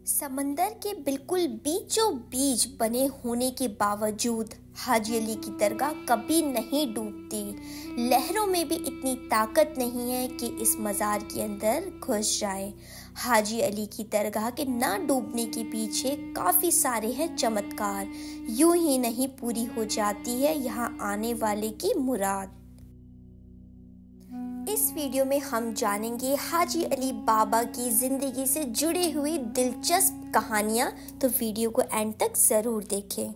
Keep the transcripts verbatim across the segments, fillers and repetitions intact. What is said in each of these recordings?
समंदर के बिल्कुल बीचों बीच बने होने के बावजूद हाजी अली की दरगाह कभी नहीं डूबती। लहरों में भी इतनी ताकत नहीं है कि इस मज़ार के अंदर घुस जाए। हाजी अली की दरगाह के ना डूबने के पीछे काफ़ी सारे हैं चमत्कार। यूं ही नहीं पूरी हो जाती है यहाँ आने वाले की मुराद। इस वीडियो में हम जानेंगे हाजी अली बाबा की ज़िंदगी से जुड़ी हुई दिलचस्प कहानियाँ, तो वीडियो को एंड तक ज़रूर देखें।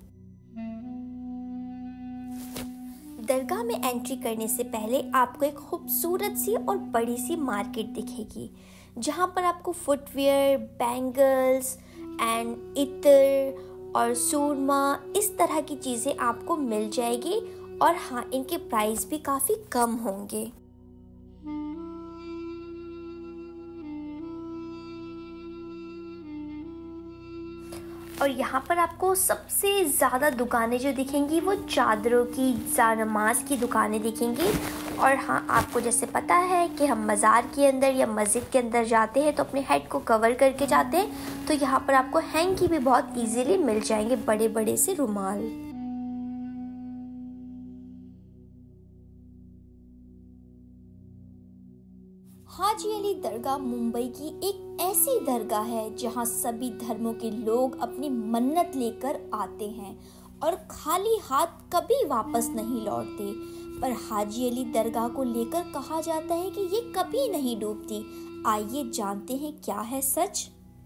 दरगाह में एंट्री करने से पहले आपको एक खूबसूरत सी और बड़ी सी मार्केट दिखेगी, जहाँ पर आपको फुटवेयर, बैंगल्स एंड इत्र और सूरमा इस तरह की चीज़ें आपको मिल जाएगी। और हाँ, इनके प्राइस भी काफ़ी कम होंगे। और यहाँ पर आपको सबसे ज़्यादा दुकानें जो दिखेंगी वो चादरों की, जानमाज की दुकानें दिखेंगी। और हाँ, आपको जैसे पता है कि हम मज़ार के अंदर या मस्जिद के अंदर जाते हैं तो अपने हेड को कवर करके जाते हैं, तो यहाँ पर आपको हैंकी भी बहुत इजीली मिल जाएंगे, बड़े बड़े से रुमाल। हाजी अली दरगाह मुंबई की एक ऐसी दरगाह है जहां सभी धर्मों के लोग अपनी मन्नत लेकर आते हैं और खाली हाथ कभी वापस नहीं लौटते। पर हाजी अली दरगाह को लेकर कहा जाता है कि ये कभी नहीं डूबती। आइए जानते हैं क्या है सच।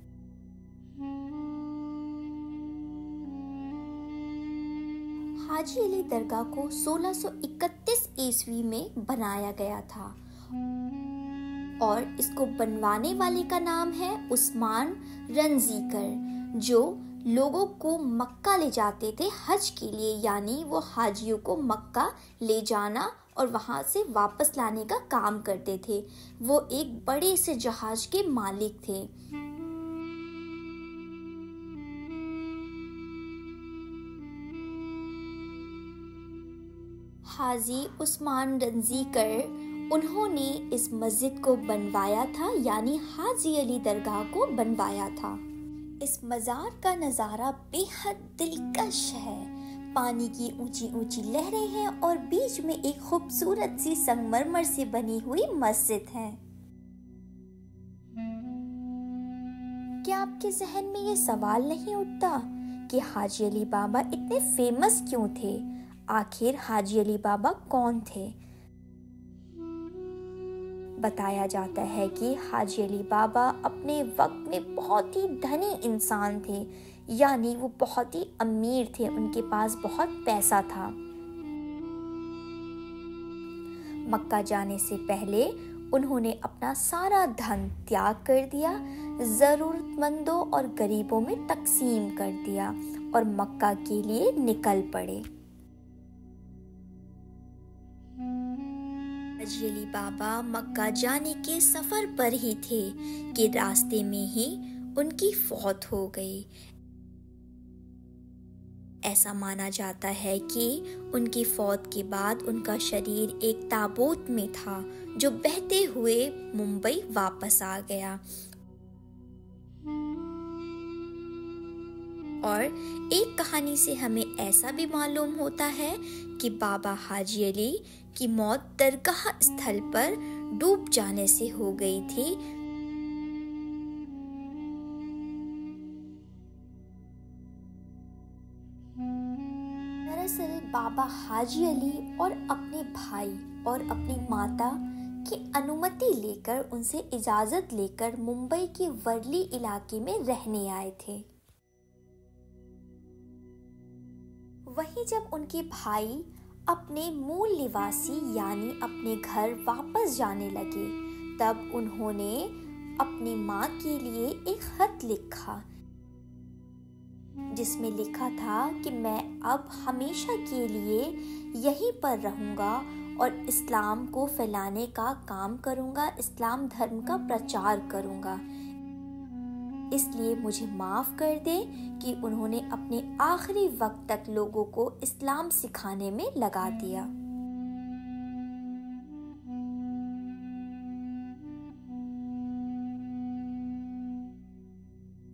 हाजी अली दरगाह को सोलह सौ इकतीस ईस्वी में बनाया गया था और इसको बनवाने वाले का नाम है उस्मान रंजीकर, जो लोगों को मक्का ले जाते थे हज के लिए, यानी वो हाजियों को मक्का ले जाना और वहां से वापस लाने का काम करते थे। वो एक बड़े से जहाज के मालिक थे। हाजी उस्मान रंजीकर उन्होंने इस मस्जिद को बनवाया था, यानी हाजी अली दरगाह को बनवाया था। इस मज़ार का नज़ारा बेहद दिलकश है। पानी की ऊंची ऊंची लहरें हैं और बीच में एक खूबसूरत सी संगमरमर से बनी हुई मस्जिद है। क्या आपके जहन में ये सवाल नहीं उठता कि हाजी अली बाबा इतने फेमस क्यों थे? आखिर हाजी अली बाबा कौन थे? बताया जाता है कि हाजी अली बाबा अपने वक्त में बहुत ही धनी इंसान थे, यानी वो बहुत ही अमीर थे, उनके पास बहुत पैसा था। मक्का जाने से पहले उन्होंने अपना सारा धन त्याग कर दिया, ज़रूरतमंदों और गरीबों में तकसीम कर दिया और मक्का के लिए निकल पड़े। हाजी अली बाबा मक्का जाने के सफ़र पर ही थे कि रास्ते में ही उनकी फौत हो गई। ऐसा माना जाता है कि उनकी फौत के बाद उनका शरीर एक ताबूत में था जो बहते हुए मुंबई वापस आ गया। और एक कहानी से हमें ऐसा भी मालूम होता है कि बाबा हाजी अली की मौत दरगाह स्थल पर डूब जाने से हो गई थी। दरअसल बाबा हाजी अली और अपने भाई और अपनी माता की अनुमति लेकर, उनसे इजाज़त लेकर मुंबई के वर्ली इलाके में रहने आए थे। वहीं जब उनके भाई अपने मूल निवासी यानी अपने घर वापस जाने लगे, तब उन्होंने अपनी माँ के लिए एक खत लिखा, जिसमें लिखा था कि मैं अब हमेशा के लिए यहीं पर रहूँगा और इस्लाम को फैलाने का काम करूँगा, इस्लाम धर्म का प्रचार करूँगा। इसलिए मुझे माफ़ कर दे कि उन्होंने अपने आखिरी वक्त तक लोगों को इस्लाम सिखाने में लगा दिया।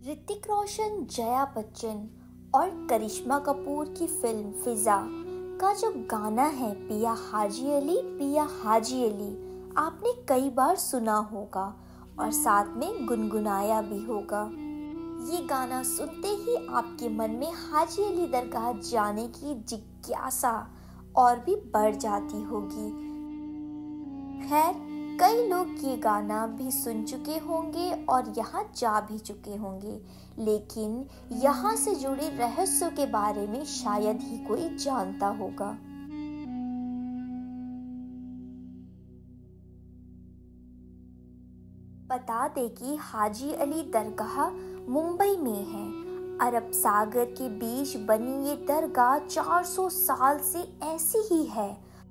ऋतिक रोशन, जया बच्चन और करिश्मा कपूर की फिल्म फिजा का जो गाना है पिया हाजी अली पिया हाजी अली, आपने कई बार सुना होगा और साथ में गुनगुनाया भी होगा। ये गाना सुनते ही आपके मन में हाजी अली दरगाह जाने की जिज्ञासा और भी बढ़ जाती होगी। खैर, कई लोग ये गाना भी सुन चुके होंगे और यहाँ जा भी चुके होंगे, लेकिन यहाँ से जुड़े रहस्यों के बारे में शायद ही कोई जानता होगा। बता दें कि हाजी अली दरगाह मुंबई में है। अरब सागर के बीच बनी ये दरगाह चार सौ साल से ऐसी ही है।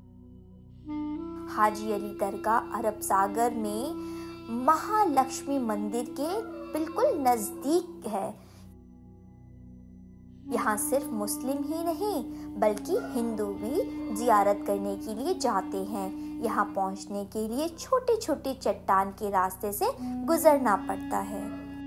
हाजी अली दरगाह अरब सागर में महालक्ष्मी मंदिर के बिल्कुल नजदीक है। यहाँ सिर्फ मुस्लिम ही नहीं बल्कि हिंदू भी जियारत करने के लिए जाते हैं। यहाँ पहुँचने के लिए छोटे छोटे चट्टान के रास्ते से गुजरना पड़ता है।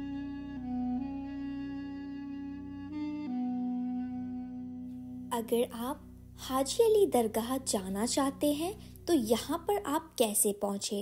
अगर आप हाजी अली दरगाह जाना चाहते हैं तो यहाँ पर आप कैसे पहुँचे?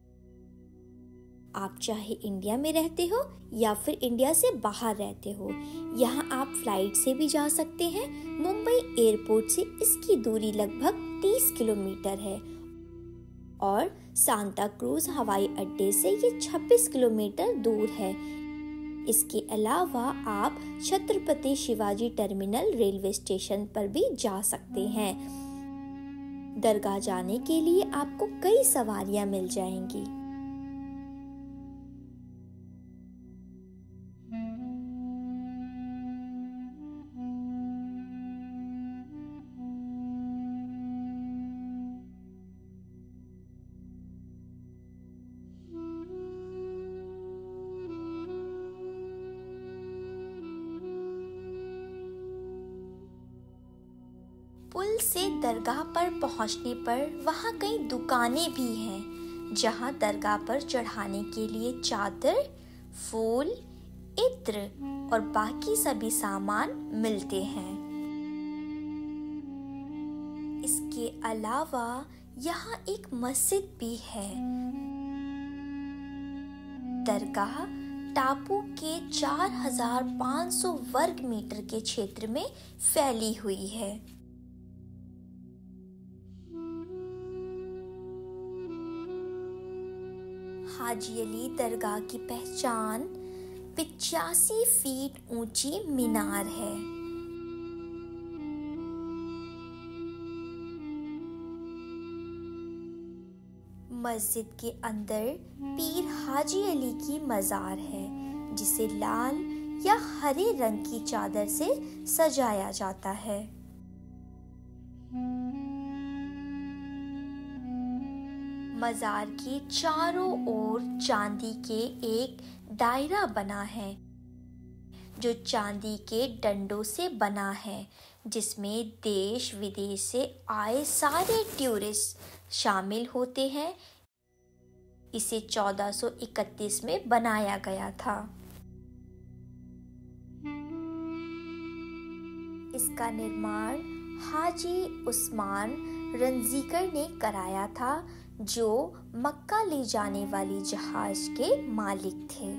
आप चाहे इंडिया में रहते हो या फिर इंडिया से बाहर रहते हो, यहाँ आप फ्लाइट से भी जा सकते हैं। मुंबई एयरपोर्ट से इसकी दूरी लगभग तीस किलोमीटर है और सांता क्रूज हवाई अड्डे से ये छब्बीस किलोमीटर दूर है। इसके अलावा आप Chhatrapati Shivaji terminal railway station पर भी जा सकते हैं। दरगाह जाने के लिए आपको कई सवारियां मिल जाएंगी। पुल से दरगाह पर पहुंचने पर वहां कई दुकानें भी हैं, जहां दरगाह पर चढ़ाने के लिए चादर, फूल, इत्र और बाकी सभी सामान मिलते हैं। इसके अलावा यहाँ एक मस्जिद भी है। दरगाह टापू के चार हज़ार पाँच सौ वर्ग मीटर के क्षेत्र में फैली हुई है। हाजी अली दरगाह की पहचान पिचासी फीट ऊंची मीनार है। मस्जिद के अंदर पीर हाजी अली की मजार है, जिसे लाल या हरे रंग की चादर से सजाया जाता है। मजार के चारों ओर चांदी के एक दायरा बना है, जो चांदी के डंडों से बना है, जिसमें देश विदेश से आए सारे टूरिस्ट शामिल होते हैं। इसे चौदह सौ इकतीस में बनाया गया था। इसका निर्माण हाजी उस्मान रंजीकर ने कराया था, जो मक्का ले जाने वाली जहाज के मालिक थे।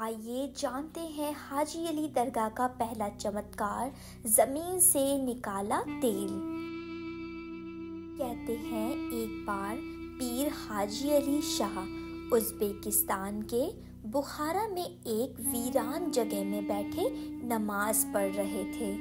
आइए जानते हैं हाजी अली दरगाह का पहला चमत्कार, जमीन से निकाला तेल। कहते हैं एक बार पीर हाजी अली शाह उज़्बेकिस्तान के बुखारा में एक वीरान जगह में बैठे नमाज पढ़ रहे थे।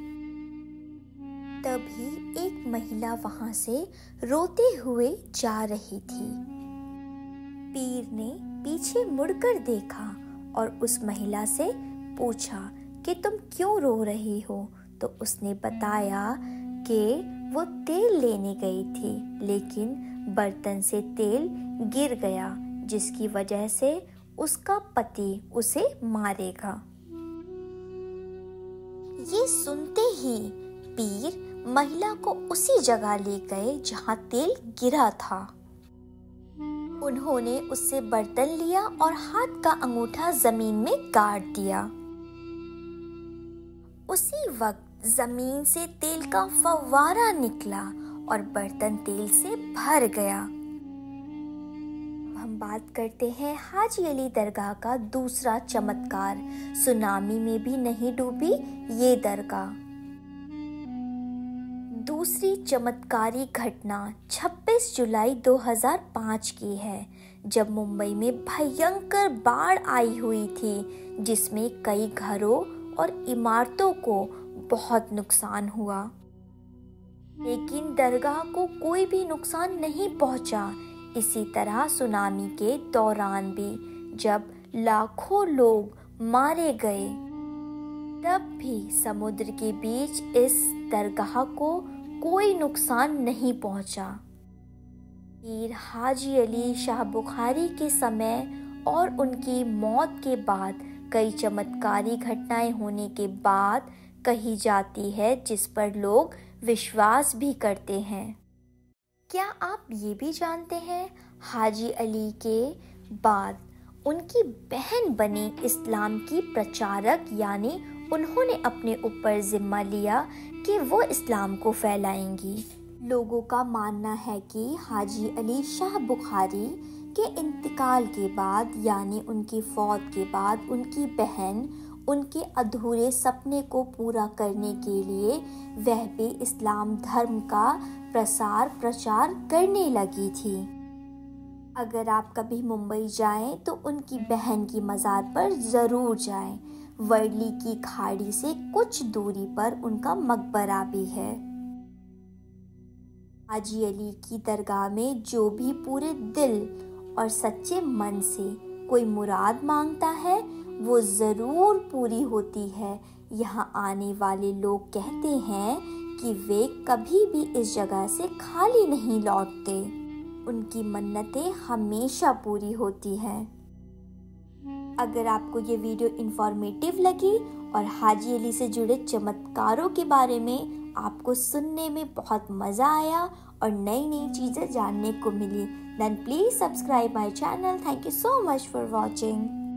तभी एक महिला वहां से रोते हुए जा रही थी। पीर ने पीछे मुड़कर देखा और उस महिला से पूछा कि तुम क्यों रो रही हो। तो उसने बताया कि वो तेल लेने गई थी, लेकिन बर्तन से तेल गिर गया, जिसकी वजह से उसका पति उसे मारेगा। ये सुनते ही पीर महिला को उसी जगह ले गए जहां तेल गिरा था। उन्होंने उससे बर्तन लिया और हाथ का अंगूठा जमीन में गाड़ दिया। उसी वक्त जमीन से तेल का फव्वारा निकला और बर्तन तेल से भर गया। हम बात करते हैं हाजी अली दरगाह का दूसरा चमत्कार, सुनामी में भी नहीं डूबी ये दरगाह। दूसरी चमत्कारी घटना छब्बीस जुलाई दो हज़ार पाँच की है, जब मुंबई में भयंकर बाढ़ आई हुई थी, जिसमें कई घरों और इमारतों को बहुत नुकसान हुआ। लेकिन दरगाह को कोई भी नुकसान नहीं पहुंचा। इसी तरह सुनामी के दौरान भी जब लाखों लोग मारे गए, तब भी समुद्र के बीच इस दरगाह को कोई नुकसान नहीं पहुंचा। पीर हाजी अली शाह बुखारी के समय और उनकी मौत के बाद कई चमत्कारी घटनाएं होने के बाद कही जाती है, जिस पर लोग विश्वास भी करते हैं। क्या आप ये भी जानते हैं हाजी अली के बाद उनकी बहन बनी इस्लाम की प्रचारक, यानी उन्होंने अपने ऊपर जिम्मा लिया कि वो इस्लाम को फैलाएंगी। लोगों का मानना है कि हाजी अली शाह बुखारी के इंतकाल के बाद, यानी उनकी फौत के बाद, उनकी बहन उनके अधूरे सपने को पूरा करने के लिए वह भी इस्लाम धर्म का प्रसार प्रचार करने लगी थी। अगर आप कभी मुंबई जाएं तो उनकी बहन की मज़ार पर ज़रूर जाएं। वर्ली की खाड़ी से कुछ दूरी पर उनका मकबरा भी है। हाजी अली की दरगाह में जो भी पूरे दिल और सच्चे मन से कोई मुराद मांगता है, वो ज़रूर पूरी होती है। यहाँ आने वाले लोग कहते हैं कि वे कभी भी इस जगह से खाली नहीं लौटते। उनकी मन्नतें हमेशा पूरी होती हैं। अगर आपको ये वीडियो इन्फॉर्मेटिव लगी और हाजी अली से जुड़े चमत्कारों के बारे में आपको सुनने में बहुत मज़ा आया और नई नई चीज़ें जानने को मिली, then please subscribe my channel. Thank you so much for watching.